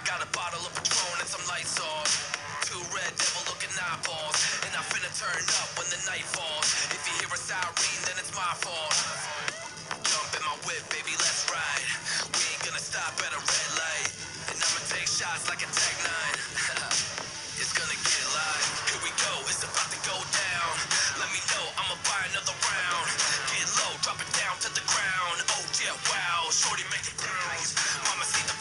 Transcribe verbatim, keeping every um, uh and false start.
got a bottle of Patron and some lights off. Two red devil looking eyeballs, and I finna turn up when the night falls. If you hear a siren, then it's my fault. Jump in my whip, baby, let's ride. We ain't gonna stop at a red light, and I'ma take shots like a Tech nine. It's gonna get live. Here we go, it's about to go down. Let me know, I'ma buy another round. Get low, drop it down to the ground. Oh yeah, wow, shorty make it bounce. Mama see the